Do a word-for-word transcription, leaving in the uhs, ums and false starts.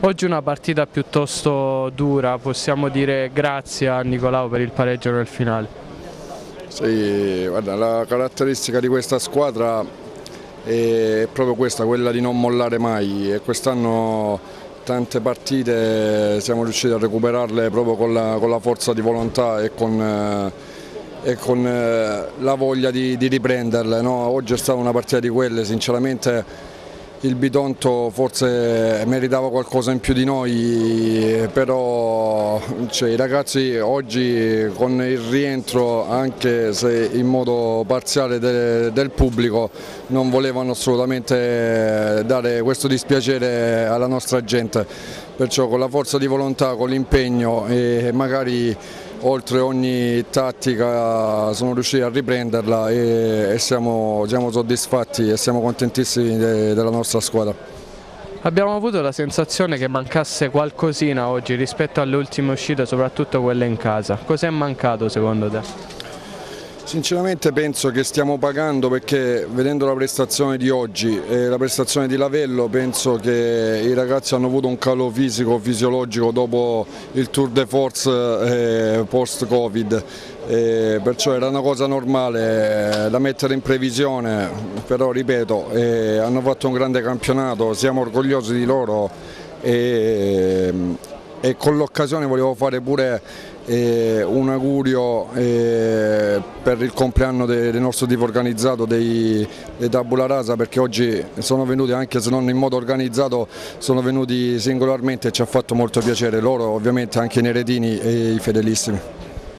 Oggi una partita piuttosto dura, possiamo dire grazie a Nicolao per il pareggio nel finale. Sì, guarda, la caratteristica di questa squadra è proprio questa, quella di non mollare mai, e quest'anno tante partite siamo riusciti a recuperarle proprio con la, con la forza di volontà e con, eh, e con eh, la voglia di, di riprenderle, no? Oggi è stata una partita di quelle, sinceramente. Il Bitonto forse meritava qualcosa in più di noi, però cioè, i ragazzi oggi con il rientro, anche se in modo parziale de, del pubblico, non volevano assolutamente dare questo dispiacere alla nostra gente, perciò con la forza di volontà, con l'impegno e magari oltre ogni tattica sono riusciti a riprenderla e, e siamo, siamo soddisfatti e siamo contentissimi de, della nostra squadra. Abbiamo avuto la sensazione che mancasse qualcosina oggi rispetto alle ultime uscite, soprattutto quelle in casa. Cos'è mancato secondo te? Sinceramente penso che stiamo pagando, perché vedendo la prestazione di oggi e la prestazione di Lavello penso che i ragazzi hanno avuto un calo fisico, fisiologico dopo il tour de force eh, post-Covid, eh, perciò era una cosa normale eh, da mettere in previsione, però ripeto, eh, hanno fatto un grande campionato, siamo orgogliosi di loro e, e con l'occasione volevo fare pure eh, un augurio eh, per il compleanno de, del nostro tipo organizzato dei, dei Tabula Rasa, perché oggi sono venuti, anche se non in modo organizzato, sono venuti singolarmente e ci ha fatto molto piacere, loro ovviamente, anche i neretini e i fedelissimi.